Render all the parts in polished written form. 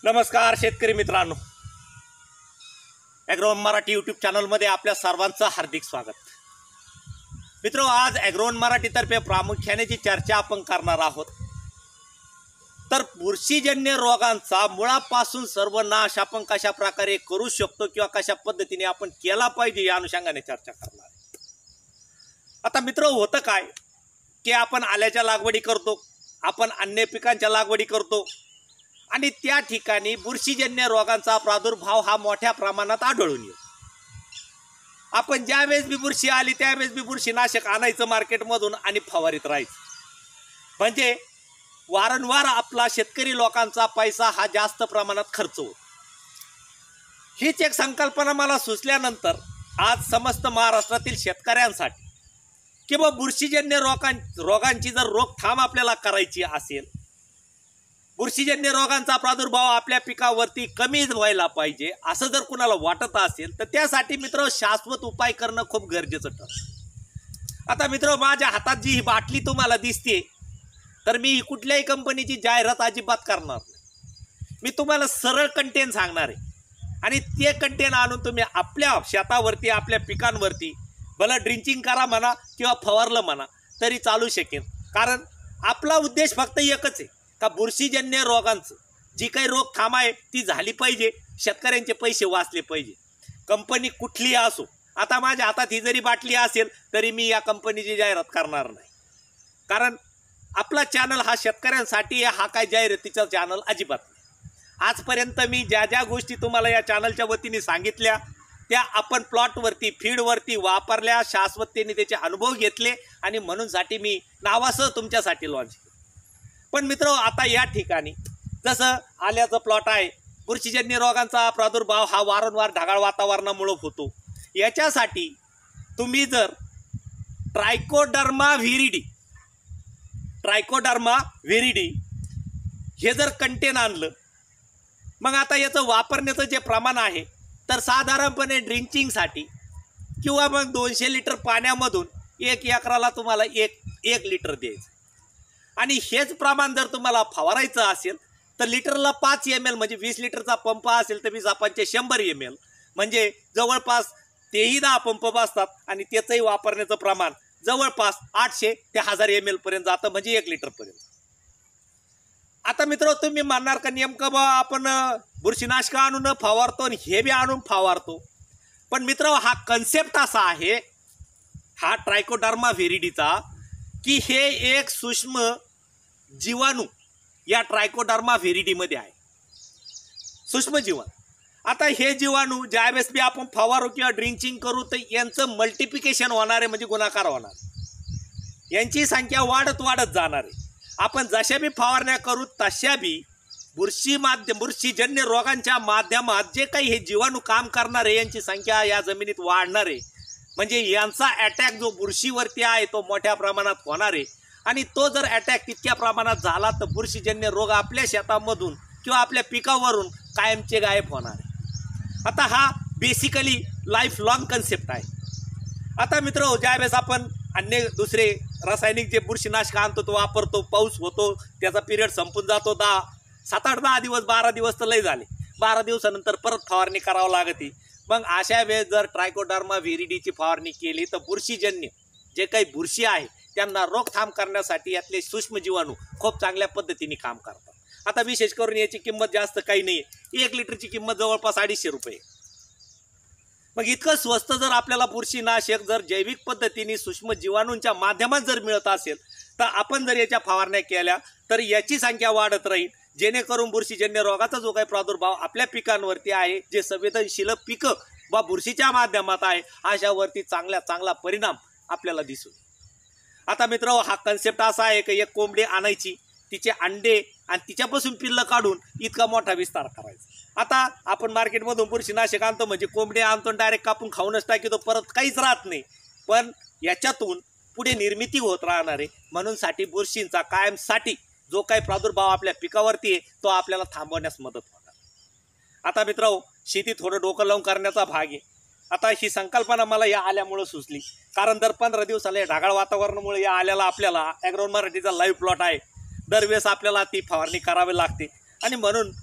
नमस्कार शेतकरी मित्रांनो, ॲग्रोवन मराठी यूट्यूब चॅनलमध्ये आपल्या सर्वांचं हार्दिक स्वागत. मित्रो, आज ॲग्रोवन मराठीतर्फे प्रामुख्याने जी चर्चा आपण करणार आहोत तर बुरशीजन्य रोगांचा मुळापासून सर्वनाश आपण कशा प्रकारे करू शकतो किंवा कशा पद्धतीने आपण केला पाहिजे या अनुषंगाने चर्चा करणार आहे. आता मित्रो, होतं काय की आपण आल्याच्या लागवडी करतो, आपण अन्य पिकांच्या लागवडी करतो आणि त्या ठिकाणी बुरशीजन्य रोगांचा प्रादुर्भाव हा मोठ्या प्रमाणात आढळून येतो. आपण ज्यावेळेस बी बुरशी आली त्यावेळेस बी बुरशीनाशक आणायचं मार्केटमधून आणि फवारीत राहायचं. म्हणजे वारंवार आपला शेतकरी लोकांचा पैसा हा जास्त प्रमाणात खर्च होतो. हीच एक संकल्पना मला सुचल्यानंतर आज समस्त महाराष्ट्रातील शेतकऱ्यांसाठी किंवा बुरशीजन्य रोगांची जर रोकथाम आपल्याला करायची असेल, बुरशीजन्य रोगांचा प्रादुर्भाव आपल्या पिकावरती कमी व्हायला पाहिजे असं जर कुणाला वाटत असेल तर त्यासाठी मित्र शाश्वत उपाय करणं खूप गरजेचं ठरतं. आता मित्र, माझ्या हातात जी ही बाटली तुम्हाला दिसते तर मी कुठल्याही कंपनीची जाहिरात अजिबात करणार नाही. मी तुम्हाला सरळ कंटेन सांगणार आहे आणि ते कंटेन आणून तुम्ही आपल्या शेतावरती आपल्या पिकांवरती भलं ड्रिंचिंग करा म्हणा किंवा फवारलं म्हणा तरी चालू शकेल. कारण आपला उद्देश फक्त एकच आहे का बुरशीजन्य रोगांचं जी काही रोकथाम आहे ती झाली पाहिजे, शेतकऱ्यांचे पैसे वाचले पाहिजे. कंपनी कुठलीही असो, आता माझ्या हातात ही जरी बाटली असेल तरी मी या कंपनीची जाहिरात करणार नाही. कारण आपला चॅनल हा शेतकऱ्यांसाठी हा काय जाहिरातीचा चॅनल अजिबात नाही. आजपर्यंत मी ज्या ज्या गोष्टी तुम्हाला या चॅनलच्या वतीने सांगितल्या त्या आपण प्लॉटवरती फीडवरती वापरल्या, शाश्वततेने त्याचे अनुभव घेतले आणि म्हणूनसाठी मी नावासह तुमच्यासाठी लॉन्च केलं. पण मित्र, आता या ठिकाणी जसं आल्याचं प्लॉट आहे, बुरशीजन्य रोगांचा प्रादुर्भाव हा वारंवार ढगाळ वातावरणामुळे होतो. याच्यासाठी तुम्ही जर ट्रायकोडर्मा व्हिरिडी हे जर कंटेन आणलं, मग आता याचं वापरण्याचं जे प्रमाण आहे तर साधारणपणे ड्रिंचिंगसाठी किंवा मग 200 लिटर पाण्यामधून 1 एकराला तुम्हाला एक लिटर द्यायचं. आणि हेच प्रमाण जर तुम्हाला फवारायचं असेल तर लिटरला 5 ml म्हणजे 20 लिटरचा पंप असेल तर 20 100 ml म्हणजे जवळपास तेही 10 पंप बसतात आणि त्याचंही वापरण्याचं प्रमाण जवळपास 800 ते 1000 ml पर्यंत जातं, म्हणजे 1 लिटरपर्यंत. आता मित्र, तुम्ही म्हणणार का नेमकं बा आपण बुरशीनाशक आणून फवारतो आणि हे बी आणून फवारतो. पण मित्र, हा कन्सेप्ट असा आहे हा ट्रायकोडर्मा व्हिरिडीचा की हे एक सूक्ष्म जीवाणू या ट्रायकोडर्मा व्हिरिडीमध्ये आहे, सूक्ष्म जीवाणू. आता हे जीवाणू ज्यावेळेस बी आपण फवारू किंवा ड्रिंचिंग करू तर यांचं मल्टिप्लिकेशन होणार आहे, म्हणजे गुणाकार होणार, यांची संख्या वाढत जाणार आहे. आपण जशा बी फवारण्या करू तशा बी बुरशीजन्य रोगांच्या माध्यमात जे काही हे जीवाणू काम करणार आहे यांची संख्या या जमिनीत वाढणार आहे. म्हणजे यांचा अटॅक जो बुरशीवरती आहे तो मोठ्या प्रमाणात होणार आहे आणि तो जर अटॅक तितक्या प्रमाणात झाला तर बुरशीजन्य रोग आपल्या शेतामधून किंवा आपल्या पिकावरून कायमचे गायब होणार आहे. आता हा बेसिकली लाईफ लॉंग कन्सेप्ट आहे. आता मित्र, ज्यावेळेस आपण अन्य दुसरे रासायनिक जे बुरशीनाशक आणतो तो वापरतो, पाऊस होतो, त्याचा पिरियड संपून जातो 7, 8, 10 दिवस, 12 दिवस तर लय झाले, 12 दिवसानंतर परत फवारणी करावं लागते. मग अशा वेळेस जर ट्रायकोडर्मा व्हिरिडीची फवारणी केली तर बुरशीजन्य जे काही बुरशी आहे त्यांना रोकथाम करण्यासाठी यातले सूक्ष्म जीवाणू खूप चांगल्या पद्धतीने काम करतात. आता विशेष करून याची किंमत जास्त काही नाही, 1 लिटरची किंमत जवळपास 250 रुपये. मग इतकं स्वस्त जर आपल्याला बुरशीनाशक जर जैविक पद्धतीने सूक्ष्म जीवाणूंच्या माध्यमात जर मिळत असेल तर आपण जर याच्या फवारण्या केल्या तर याची संख्या वाढत राहील, जेणेकरून बुरशीजन्य रोगाचा जो काही प्रादुर्भाव आपल्या पिकांवरती आहे, जे संवेदनशील पिकं वा बुरशीच्या माध्यमात आहे, अशावरती चांगला परिणाम आपल्याला दिसून. आता मित्र, हा कन्सेप्ट असा आहे की एक कोंबडी आणायची, तिचे अंडे आणि तिच्यापासून पिल्लं काढून इतका मोठा विस्तार करायचा. आता आपण मार्केटमधून बुरशीनाशक आणतो म्हणजे कोंबडी आणतो डायरेक्ट कापून खाऊनच टाकीतो, परत काहीच राहत नाही. पण याच्यातून पुढे निर्मिती होत राहणार आहे, म्हणूनसाठी बुरशींचा कायमसाठी जो काही प्रादुर्भाव आपल्या पिकावरती आहे तो आपल्याला थांबवण्यास मदत होणार. आता मित्रांनो, शेती थोडं डोकं लावून करण्याचा भाग आहे. आता ही संकल्पना मला या आल्यामुळे सुचली, कारण दर 15 दिवसाला या ढगाळ वातावरणामुळे या आल्याला आपल्याला ॲग्रोवन मराठीचा लाईव्ह प्लॉट आहे, दरवेळेस आपल्याला ती फवारणी करावी लागते आणि म्हणून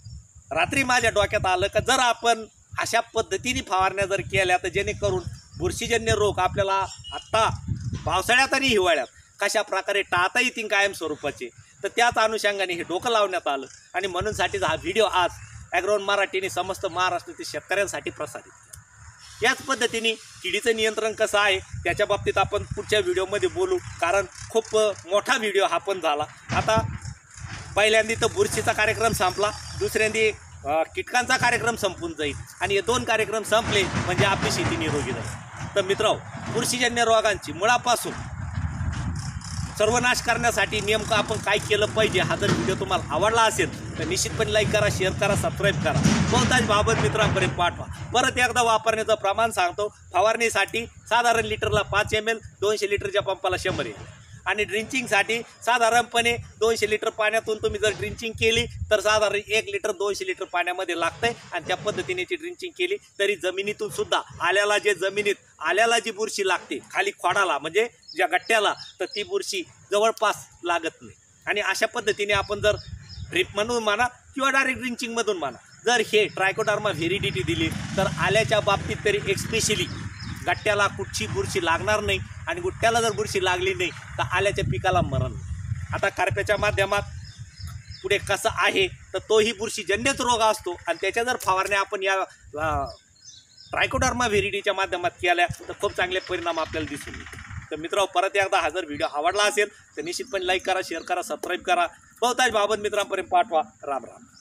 रात्री माझ्या डोक्यात आलं का जर आपण अशा पद्धतीने फवारण्या जर केल्या तर जेणेकरून बुरशीजन्य रोग आपल्याला आत्ता पावसाळ्यात आणि हिवाळ्यात कशा प्रकारे टाळता येतील कायम स्वरूपाचे, तर त्याच अनुषंगाने हे डोकं लावण्यात आलं आणि म्हणूनसाठीच हा व्हिडिओ आज ॲग्रोवन मराठीने समस्त महाराष्ट्रातील शेतकऱ्यांसाठी प्रसारित केला। याच पद्धतीने किडीचं नियंत्रण कसं आहे त्याच्या बाबतीत आपण पुढच्या व्हिडिओमध्ये बोलू, कारण खूप मोठा व्हिडिओ हा पण झाला। आता पहिल्यांदी तर बुरशीचा कार्यक्रम संपला, दुसऱ्यांदी कीटकांचा कार्यक्रम संपून जाईल आणि हे 2 कार्यक्रम संपले म्हणजे आपली शेती निरोगी राहील। तर मित्रांनो, बुरशीजन्य रोगांची मुळापासून सर्वनाश करण्यासाठी नेमकं आपण काय केलं पाहिजे, हा जर व्हिडिओ तुम्हाला आवडला असेल तर निश्चितपणे लाईक करा, शेअर करा, सबस्क्राईब करा, बहुतांश बाबत मित्रांपर्यंत पाठवा। परत एकदा वापरण्याचं प्रमाण सांगतो, फवारणीसाठी साधारण लिटरला 5 ml, 200 लिटरच्या पंपाला 100 ml आणि ड्रिंचिंगसाठी साधारणपणे 200 लिटर पाण्यातून तुम्ही जर ड्रिंचिंग केली तर साधारण 1 लिटर 200 लिटर पाण्यामध्ये लागतंय आणि त्या पद्धतीने ती ड्रिंचिंग केली तरी जमिनीतून सुद्धा आल्याला जी बुरशी लागते खाली खोडाला म्हणजे ज्या गट्ट्याला, तर ती बुरशी जवळपास लागत नाही। आणि अशा पद्धतीने आपण जर ड्रिप म्हणून म्हणा किंवा डायरेक्ट ड्रिंचिंगमधून म्हणा जर हे ट्रायकोडर्मा व्हेरिडिटी दिली तर आल्याच्या बाबतीत तरी एक्स्पेशली गट्ट्याला कुठची बुरशी लागणार नाही आणि गुट्ट्याला जर बुरशी लागली नाही तर आल्याच्या पिकाला मरण। आता करप्याच्या माध्यमात पुढे कसं आहे तर तोही बुरशीजन्यच रोग असतो आणि त्याच्या जर फवारण्या आपण या ट्रायकोडर्मा व्हेरिडिटीच्या माध्यमात केल्या तर खूप चांगले परिणाम आपल्याला दिसून येतील। तर मित्रांनो, परत एकदा हा जर व्हिडिओ आवडला असेल तर निश्चितपणे लाईक करा, शेअर करा, सबस्क्राईब करा, बहुतांश बाबत मित्रांपर्यंत पाठवा। राम राम।